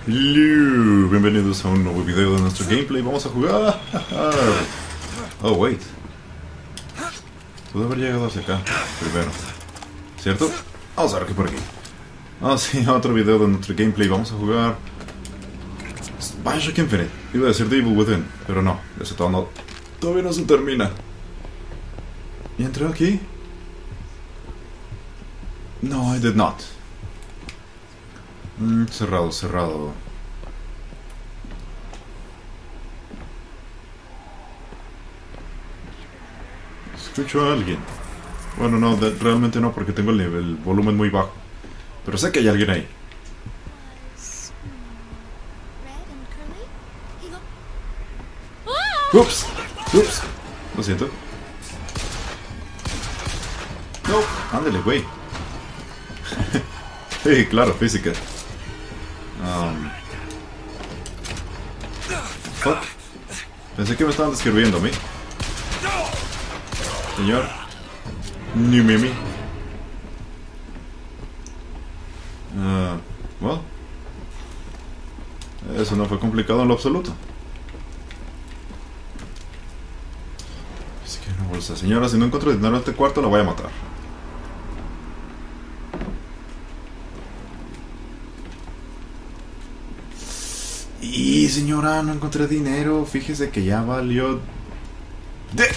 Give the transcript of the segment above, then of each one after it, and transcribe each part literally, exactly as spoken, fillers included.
Hello, bienvenidos a un nuevo video de nuestro gameplay. Vamos a jugar. Oh, wait. Pude haber llegado hacia acá primero, ¿cierto? Vamos a ver qué por aquí. Ah, sí, otro video de nuestro gameplay. Vamos a jugar Bioshock Infinite. Iba a decir The Evil Within, pero no, ese todo no, todavía no se termina. ¿Y entré aquí? No, I did not. Mm, cerrado, cerrado. Escucho a alguien. Bueno, no, de, realmente no, porque tengo el, nivel, el volumen muy bajo. Pero sé que hay alguien ahí. Ups, ups. Lo siento. No, ándale, güey. Sí, claro, física. Um, fuck. Pensé que me estaban describiendo a mí. Señor. Ni mimi. Uh, well. Eso no fue complicado en lo absoluto. Es que una bolsa. Señora, si no encuentro dinero en este cuarto, la voy a matar. Y señora, no encontré dinero. Fíjese que ya valió Dick.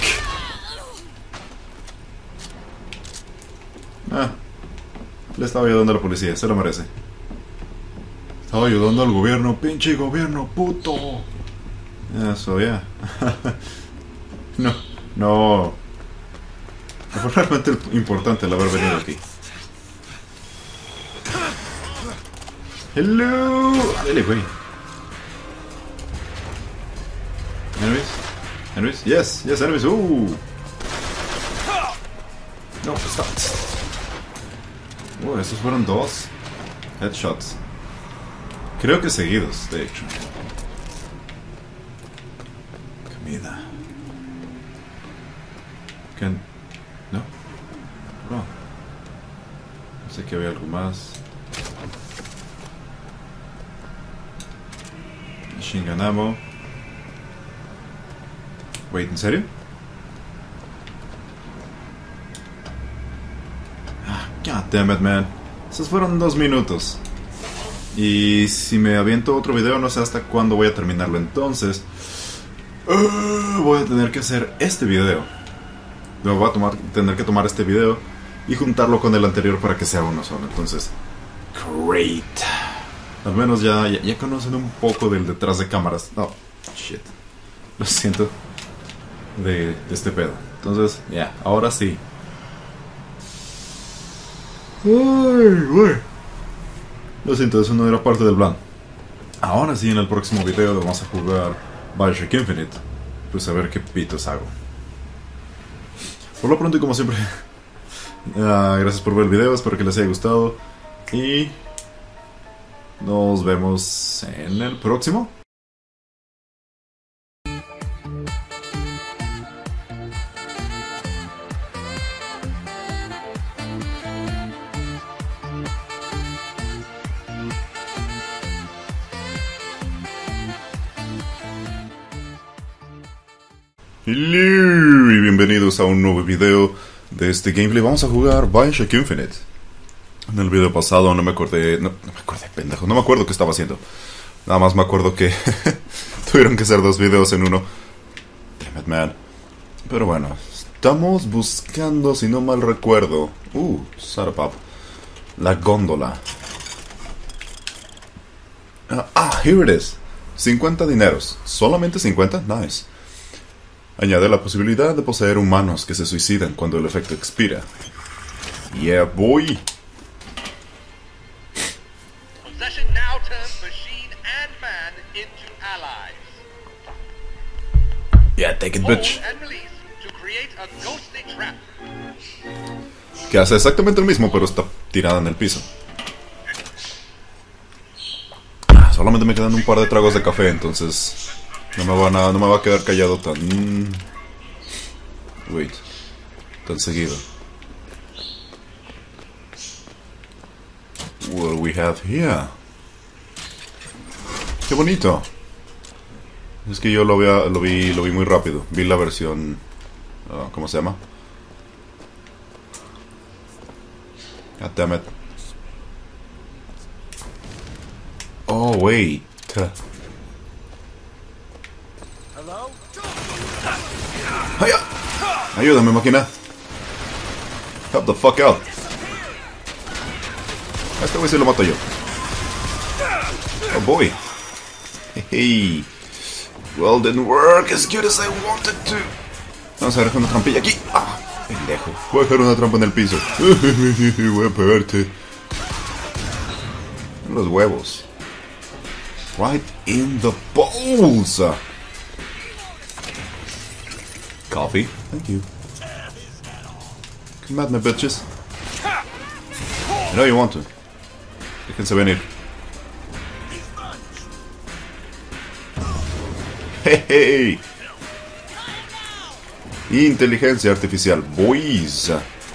Ah, le estaba ayudando a la policía, se lo merece. Estaba ayudando al gobierno, pinche gobierno, puto. Eso, ya. No, no. No fue realmente importante el haber venido aquí. Hello. Dale, güey. Enemies? Enemies? Yes, yes, enemies. Uh. No, stop. Oh, esos fueron dos headshots. Creo que seguidos, de hecho. Comida. ¿Qué? ¿No? No. Pensé que había algo más. Machine gun ammo. Wait, ¿en serio? God damn it, man. Esos fueron dos minutos. Y si me aviento otro video, no sé hasta cuándo voy a terminarlo. Entonces, uh, voy a tener que hacer este video. Luego voy a tomar, tener que tomar este video y juntarlo con el anterior para que sea uno solo. Entonces, great. Al menos ya, ya, ya conocen un poco del detrás de cámaras. Oh, shit. Lo siento. De, de este pedo. Entonces, ya, yeah, ahora sí. Ay, güey. Lo siento, eso no era parte del plan. Ahora sí, en el próximo video vamos a jugar Bioshock Infinite. Pues a ver qué pitos hago. Por lo pronto y como siempre, uh, gracias por ver el video, espero que les haya gustado. Y nos vemos en el próximo. Hello y bienvenidos a un nuevo video de este gameplay. Vamos a jugar Bioshock Infinite. En el video pasado no me acordé, no, no me acordé, pendejo, no me acuerdo qué estaba haciendo. Nada más me acuerdo que tuvieron que ser dos videos en uno. Damn it, man. Pero bueno, estamos buscando, si no mal recuerdo, uh, Sarapap, la góndola. Ah, ah, here it is. cincuenta dineros. ¿Solamente cincuenta? Nice. Añade la posibilidad de poseer humanos que se suicidan cuando el efecto expira. Yeah, boy. Possession now turns machine and man into allies. Yeah, take it, bitch. Hold and release to create a ghostly trap. Que hace exactamente lo mismo, pero está tirada en el piso. Ah, solamente me quedan un par de tragos de café, entonces no me van a, no me va a quedar callado tan... Wait, tan seguido. What do we have here? Qué bonito. Es que yo lo, vea, lo vi lo vi muy rápido. Vi la versión... Uh, ¿Cómo se llama? God damn it. Oh, wait. ¡Ay! Ayúdame, máquina. Help the fuck out. A este güey se lo mato yo. Oh boy. Hey. Well, didn't work as good as I wanted to. Vamos a dejar una trampilla aquí. Ah, pendejo. Voy a dejar una trampa en el piso. Voy a pegarte. Los huevos. Right in the balls. Coffee. Thank you. Come at me, bitches. I know you want to. Déjense venir. Hey, hey. Inteligencia artificial. Boys.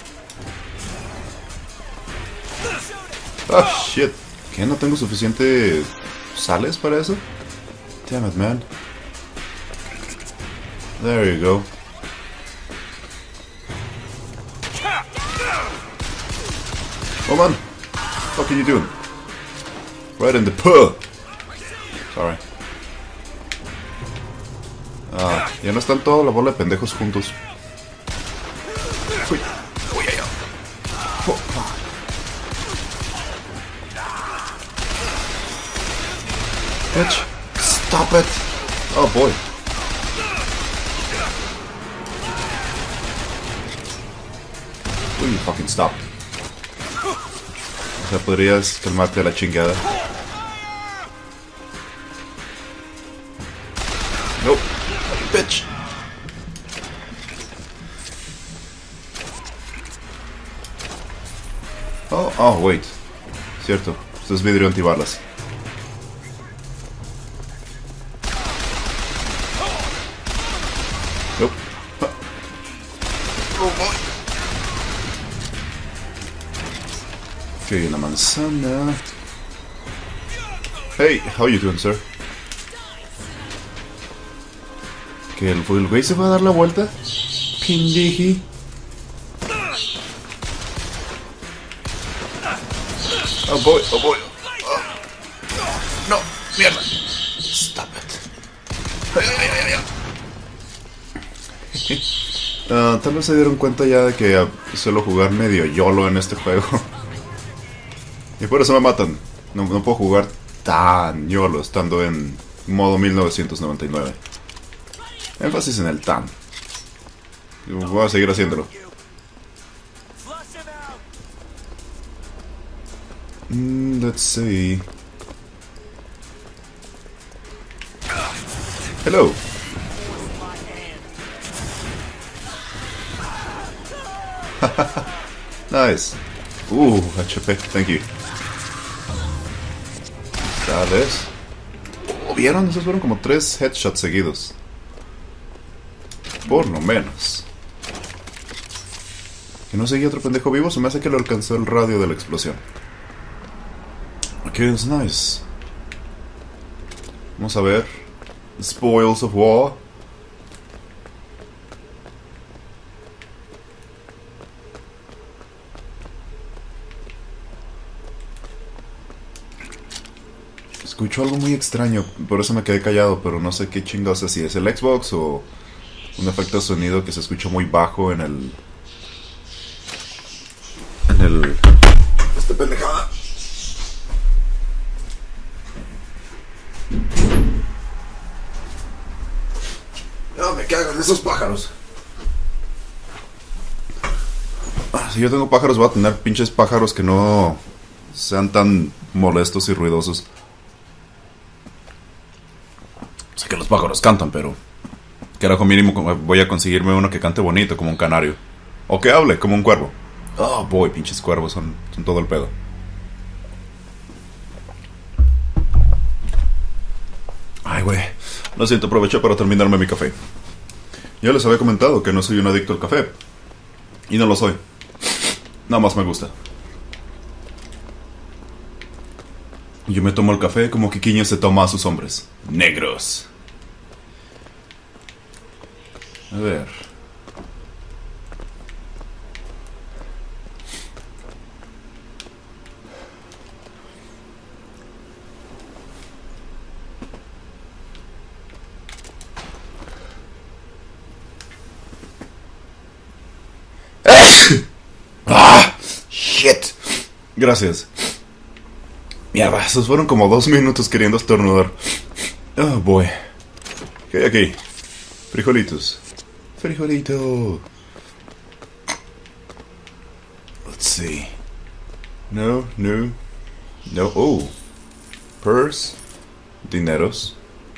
Oh, shit. ¿Qué? ¿No tengo suficiente sales para eso? Damn it, man. There you go. Oh, man. What are you doing? Right in the puh. Sorry. Ah, ya no están toda la bola de pendejos juntos. Uy, uy, ay, ay. Oh, oh. Bitch, stop it. Oh boy. Will you fucking stop? O sea, podrías calmarte a la chingada. Nope. Bitch. Oh, oh, wait. Cierto. Esto es vidrio antibalas. Nope. Oh, boy. Ok, una manzana. Hey, how you doing, sir? ¿Que el, el güey se va a dar la vuelta? Pendeji. Oh boy, oh boy. Oh. No, mierda. Stop it. Ay, ay, ay, ay. Uh, tal vez se dieron cuenta ya de que uh, suelo jugar medio YOLO en este juego. Y por eso me matan. No, no puedo jugar tan YOLO estando en modo mil novecientos noventa y nueve. Énfasis en el tan. Voy a seguir haciéndolo. Mm, let's see. Hello. Nice. Uh, H P, thank you. Tal vez. Oh, ¿vieron? Esos fueron como tres headshots seguidos. Por lo menos. ¿Que no seguía otro pendejo vivo? Se me hace que lo alcanzó el radio de la explosión. Ok, es nice. Vamos a ver. Spoils of War. Escucho algo muy extraño, por eso me quedé callado, pero no sé qué chingados es, si es el Xbox o un efecto de sonido que se escucha muy bajo en el... En el... Esta pendejada. No me cagan esos pájaros. Ah, si yo tengo pájaros, voy a tener pinches pájaros que no sean tan molestos y ruidosos. Sé que los pájaros cantan, pero... Carajo, mínimo voy a conseguirme uno que cante bonito, como un canario. O que hable, como un cuervo. Oh, boy, pinches cuervos son, son todo el pedo. Ay, güey. Lo siento, aproveché para terminarme mi café. Ya les había comentado que no soy un adicto al café. Y no lo soy. Nada más me gusta. Yo me tomo el café como Quiquiño se toma a sus hombres. Negros. A ver. ¡Ah! ¡Shit! Gracias. Mierda, esos fueron como dos minutos queriendo estornudar. Oh, boy. ¿Qué hay aquí? Frijolitos. Frijolito. Let's see. No, no. No. Oh. Purse. Dineros.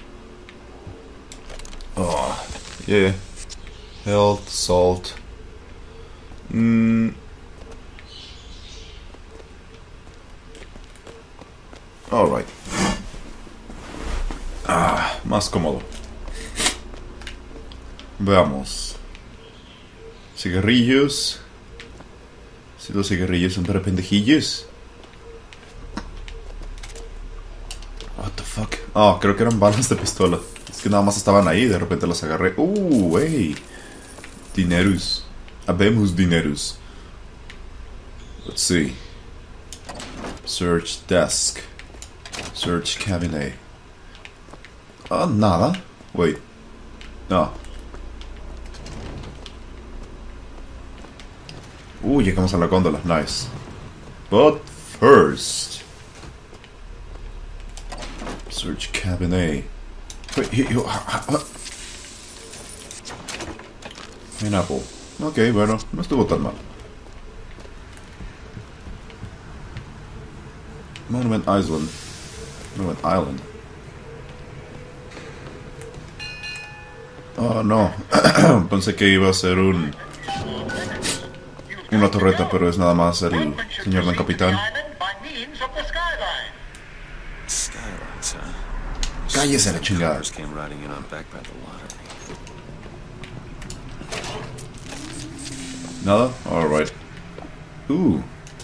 Oh, yeah. Health, salt. Mm. Alright. Ah, más cómodo. Veamos. Cigarrillos. Si los cigarrillos son para pendejillos. What the fuck? Oh, creo que eran balas de pistola. Es que nada más estaban ahí, de repente los agarré. Uh, hey. Dineros. Habemos dineros. Let's see. Search desk. Search cabinet. Ah, nada. Wait. No. Uh, llegamos a la góndola. Nice. But first. Search cabinet. Wait, he, he, uh, uh, Pineapple. Ok, bueno, no estuvo tan mal. Monument Island. Monument Island. Oh, no. Pensé que iba a ser un... una torreta, pero es nada más el señor Don Capitán. Cállese la chingada. Nada? Alright. Uh.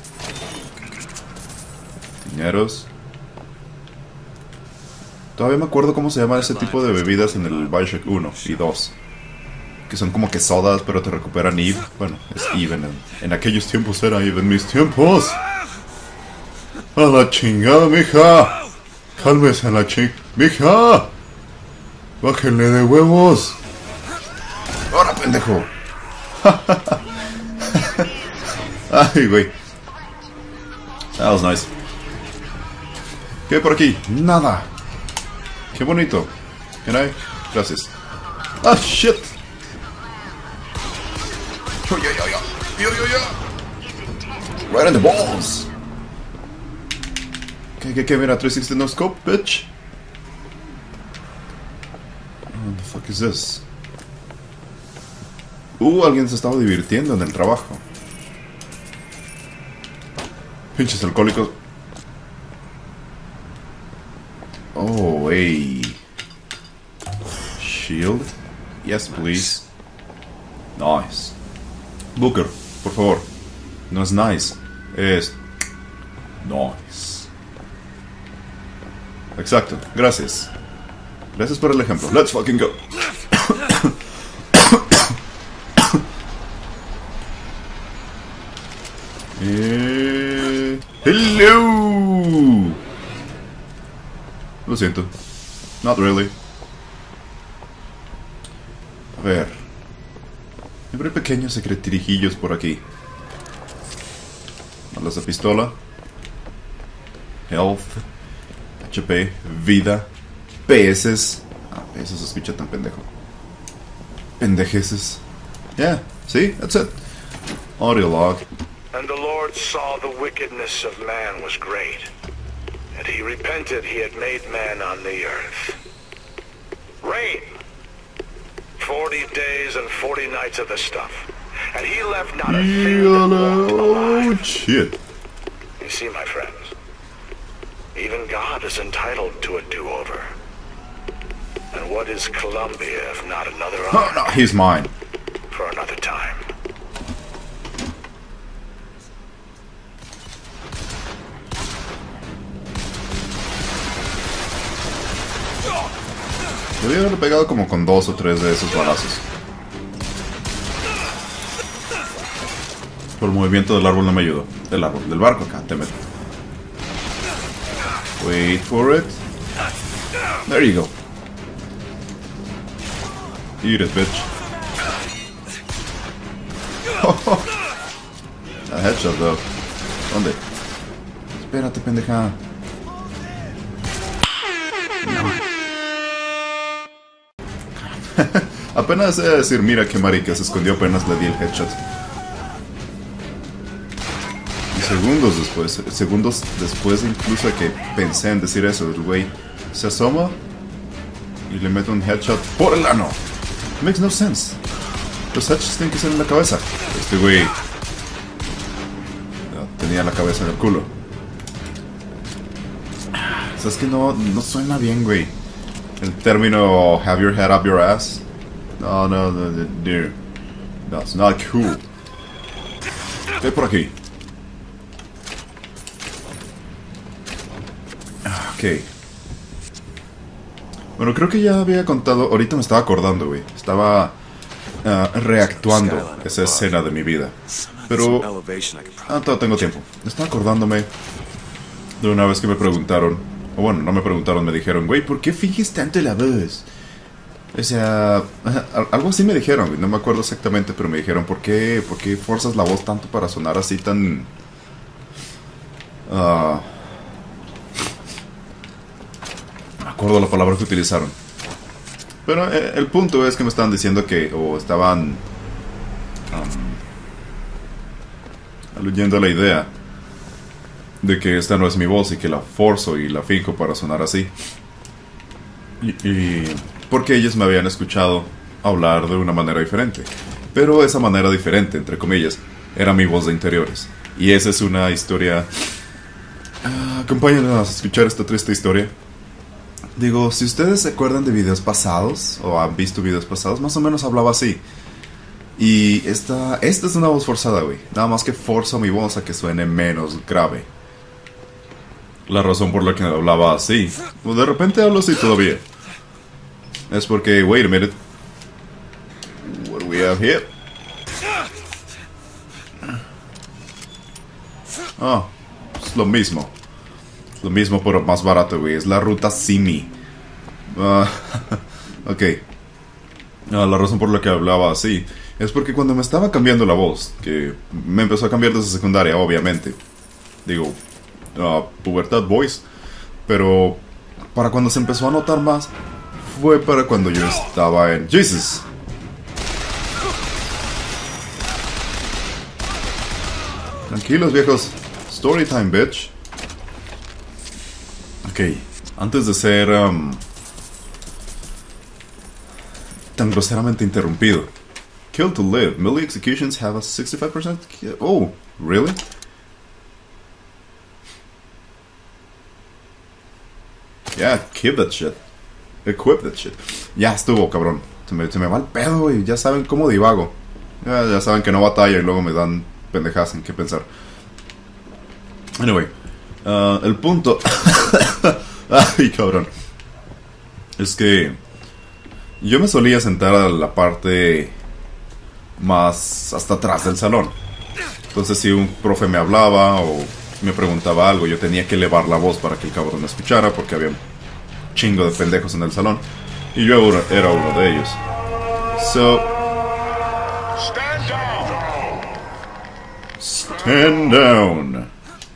Dineros. Todavía me acuerdo cómo se llama ese tipo de bebidas en el Bioshock uno y dos. Que son como que sodas, pero te recuperan E V. Bueno, es even. En, en aquellos tiempos era even mis tiempos. A la chingada, mija. Cálmese a la ching... ¡Mija! ¡Bájenle de huevos! ¡Ahora, pendejo! Ay, güey. That was nice. ¿Qué hay por aquí? Nada. Qué bonito. Can I? Gracias. Ah, shit. Yo, yo, yo, yo. Yo, yo, yo. Right on the balls. ¿Qué, qué, qué? Mira, trescientos sesenta no scope, bitch. What the fuck is this? Uh, alguien se estaba divirtiendo en el trabajo. Pinches alcohólicos. Oh, hey. Shield. Yes, please. Nice. Booker, por favor. No es nice. Es... nice. Exacto. Gracias. Gracias por el ejemplo. Let's fucking go. eh... Hello. Lo siento. Not really. A ver. Siempre hay pequeños secretirijillos por aquí. Balas de pistola. Health. H P. Vida. P S. Ah, P S se escucha tan pendejo. Pendejeces. Yeah, see? That's it. Audio log. And the Lord saw the wickedness of man was great. And he repented he had made man on the earth. Rain. Forty days and forty nights of the stuff. And he left not a thing that walked alive. Oh, shit. You see, my friends, even God is entitled to a do-over. And what is Columbia if not another Oh, no, he's mine. for another time? Debí haberle pegado como con dos o tres de esos balazos. Por el movimiento del árbol no me ayudó. Del árbol, del barco acá, te meto. Wait for it. There you go. Eat it, bitch. A headshot, though. ¿Dónde? Espérate, pendeja. Apenas he de decir, mira qué marica, se escondió, apenas le di el headshot. Y segundos después, segundos después incluso de que pensé en decir eso, el güey se asoma y le mete un headshot por el ano. Makes no sense. Los headshots tienen que ser en la cabeza. Este güey no, tenía la cabeza en el culo. O sea, es que no, no suena bien, güey. El término have your head up your ass. No, no, no, no, no. That's not cool. ¿Qué hay por aquí? Ok. Bueno, creo que ya había contado. Ahorita me estaba acordando, güey. Estaba uh, reactuando esa escena de mi vida. Pero ah, todavía tengo tiempo. Estaba acordándome de una vez que me preguntaron. O bueno, no me preguntaron, me dijeron, güey, ¿por qué finges tanto la voz? O sea, algo así me dijeron, güey. No me acuerdo exactamente, pero me dijeron, ¿por qué, por qué forzas la voz tanto para sonar así tan... Uh, me acuerdo la palabra que utilizaron. Pero eh, el punto es que me estaban diciendo que, o estaban um, aluyendo la idea de que esta no es mi voz y que la forzo y la finjo para sonar así. Y, y porque ellos me habían escuchado hablar de una manera diferente. Pero esa manera diferente, entre comillas, era mi voz de interiores. Y esa es una historia... Uh, acompáñanos a escuchar esta triste historia. Digo, si ustedes se acuerdan de videos pasados, o han visto videos pasados, más o menos hablaba así. Y esta, esta es una voz forzada, güey. Nada más que forzo mi voz a que suene menos grave. La razón por la que hablaba así, o de repente hablo así todavía, es porque, wait a minute, what do we have here? Ah, oh, es lo mismo. Es lo mismo pero más barato, güey. Es la ruta Simi. Uh, ok. Uh, la razón por la que hablaba así es porque cuando me estaba cambiando la voz, que me empezó a cambiar desde secundaria, obviamente. Digo, uh, pubertad voice. Pero para cuando se empezó a notar más, fue para cuando yo estaba en... Jesus. Tranquilos, viejos. Story time, bitch. Ok, antes de ser um, tan groseramente interrumpido. Kill to live. Melee executions have a sixty-five percent... Oh, really? Yeah, keep that shit. Equip that shit. Ya estuvo, cabrón. Se me, se me va el pedo, güey. Ya saben cómo divago. Ya, ya saben que no batalla y luego me dan pendejas en qué pensar. Anyway. Uh, el punto... Ay, cabrón. Es que... yo me solía sentar a la parte... más hasta atrás del salón. Entonces si un profe me hablaba o me preguntaba algo, yo tenía que elevar la voz para que el cabrón me escuchara, porque había un chingo de pendejos en el salón y yo era uno de ellos. So... Stand down! Stand down.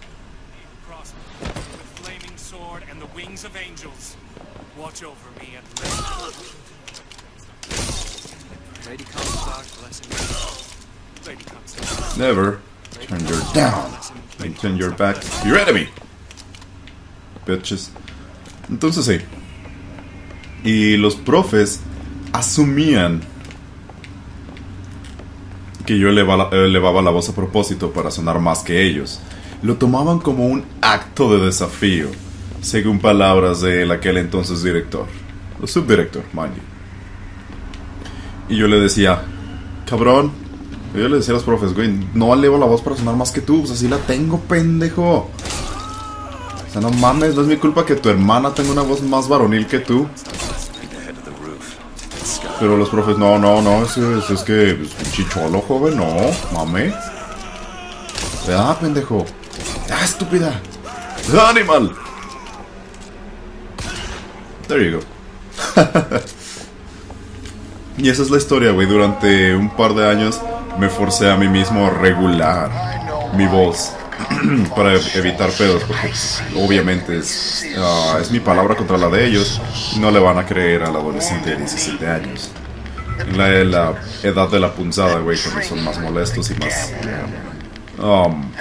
Never turn your down and turn your back to your enemy, bitches. Entonces sí. Y los profes asumían que yo elevaba, elevaba la voz a propósito para sonar más que ellos. Lo tomaban como un acto de desafío, según palabras de aquel entonces director, o subdirector, mind you. Y yo le decía, cabrón, yo le decía a los profes, güey, no elevo la voz para sonar más que tú, pues así la tengo, pendejo. O sea, no mames, no es mi culpa que tu hermana tenga una voz más varonil que tú. Pero los profes, no, no, no, es, es, es que pues, chicholo, joven, no, mame. Ah, pendejo. Ah, estúpida. Animal. There you go. Y esa es la historia, güey. Durante un par de años me forcé a mí mismo a regular mi voz para evitar pedos, porque pues, obviamente es, uh, es mi palabra contra la de ellos. No le van a creer al adolescente de diecisiete años. La, la edad de la punzada, güey, cuando son más molestos y más... Um,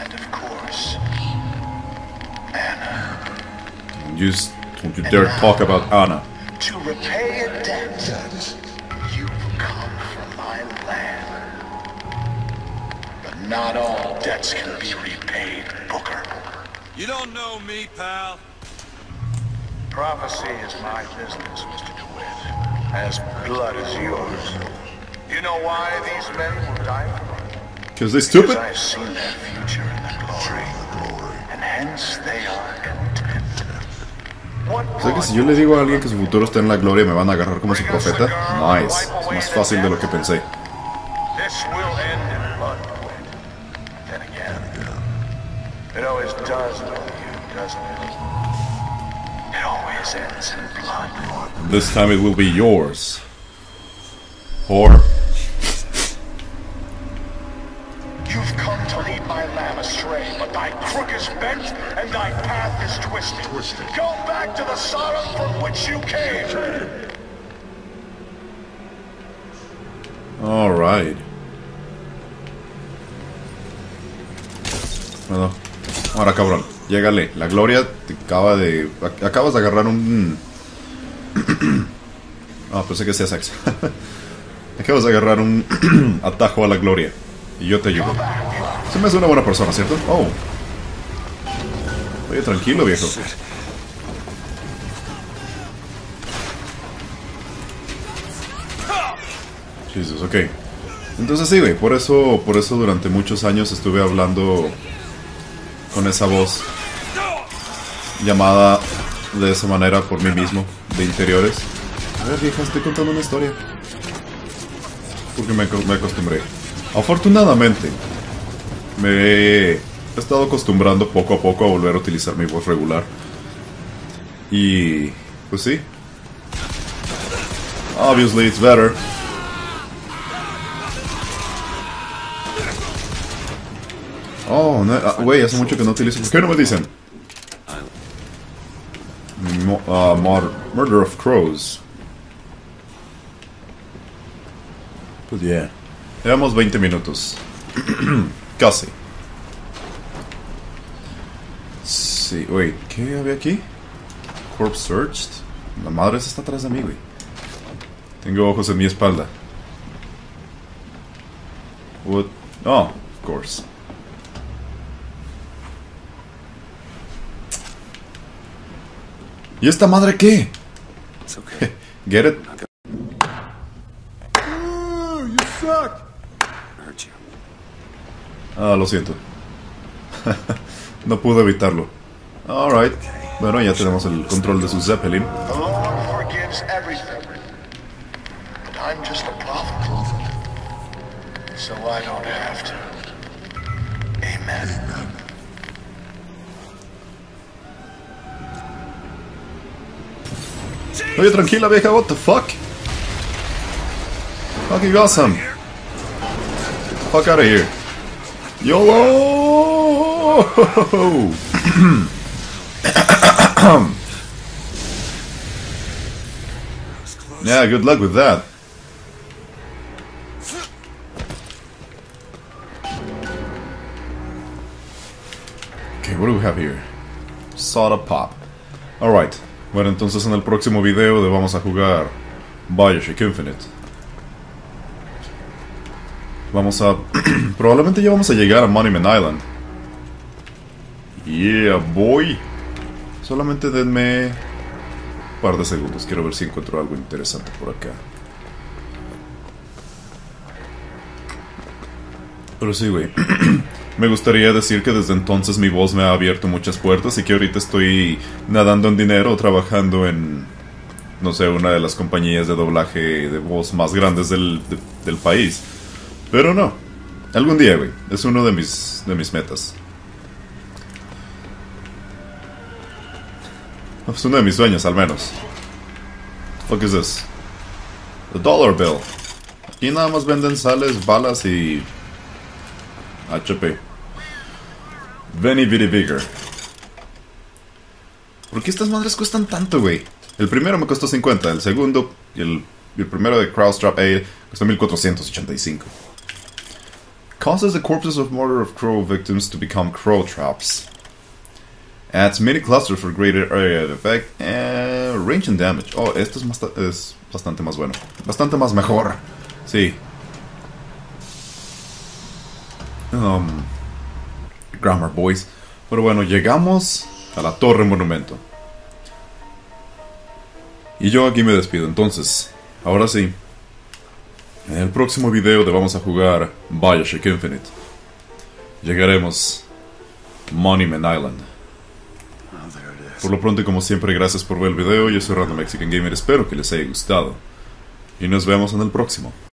just don't you dare talk about Anna. To repay a debt, you've come from my land. But not all debts can be repaid, Booker. You don't know me, pal. Prophecy is my business, Mister DeWitt. As blood is yours. You know why these men will die for? Because they're stupid? Because I've seen their future in the glory, and hence they are content. O sea que si yo le digo a alguien que su futuro está en la gloria, ¿me van a agarrar como su profeta? Nice. Es más fácil de lo que pensé. This will end in blood, DeWitt. Then again, it always does with you, doesn't it? It always ends in blood. This time it will be yours. Or... You've come to lead my lamb astray, but thy crook is bent and thy path is twisted. twisted. Go back to the sorrow from which you came. Alright. Bueno, ahora cabrón, llégale. La gloria te acaba de... Acabas de agarrar un... Ah, pensé que sea sexo. Acabas de agarrar un atajo a la gloria. Y yo te ayudo. Se me hace una buena persona, ¿cierto? Oh. Oye, tranquilo, viejo. Jesus, ok. Entonces sí, güey. Por eso, por eso durante muchos años estuve hablando con esa voz llamada de esa manera por mí mismo, de interiores. A ver, vieja, estoy contando una historia. Porque me, me acostumbré. Afortunadamente, me he estado acostumbrando poco a poco a volver a utilizar mi voz regular. Y... pues sí. Obviously it's better. Oh, güey, no, hace mucho que no utilizo... ¿Por qué no me dicen? Mo uh, Murder of Crows. Pues yeah. Llevamos veinte minutos. Casi. Sí, wait, ¿qué había aquí? Corpse searched. La madre esa está atrás de mí, güey. Tengo ojos en mi espalda. What? Oh, of course. ¿Y esta madre qué? Get it? Ah, lo siento. No pude evitarlo. Alright. Bueno, ya tenemos el control de su Zeppelin. The Lord forgives everything. But I'm just a prophet. So I don't have to. Amen. Oye, tranquila, vieja. What the fuck? Fucking awesome. Get the fuck out of here. YOLO! Yeah, good luck with that. Okay, what do we have here? Soda Pop. Alright. Bueno, entonces en el próximo video vamos a jugar BioShock Infinite. Vamos a... probablemente ya vamos a llegar a Monument Island. Yeah, boy. Solamente denme un par de segundos. Quiero ver si encuentro algo interesante por acá. Pero sí, güey. Me gustaría decir que desde entonces mi voz me ha abierto muchas puertas y que ahorita estoy nadando en dinero o trabajando en no sé, una de las compañías de doblaje de voz más grandes del, de, del país. Pero no, algún día, güey. Es uno de mis, de mis metas. Es uno de mis sueños, al menos. What is this? The dollar bill. Aquí nada más venden sales, balas y H P. Very, very bigger. ¿Por qué estas madres cuestan tanto, güey? El primero me costó cincuenta, el segundo y el, el primero de Crowstrap A costó mil cuatrocientos ochenta y cinco. Causes the corpses of murder of crow victims to become crow traps. Adds mini clusters for greater area of effect and range and damage. Oh, esto es, más, es bastante más bueno. Bastante más mejor. Sí. Um, grammar boys. Pero bueno, llegamos a la Torre Monumento. Y yo aquí me despido. Entonces, ahora sí, en el próximo video te vamos a jugar Bioshock Infinite. Llegaremos a Monument Island. Por lo pronto y como siempre, gracias por ver el video. Yo soy Random Mexican Gamer, espero que les haya gustado. Y nos vemos en el próximo.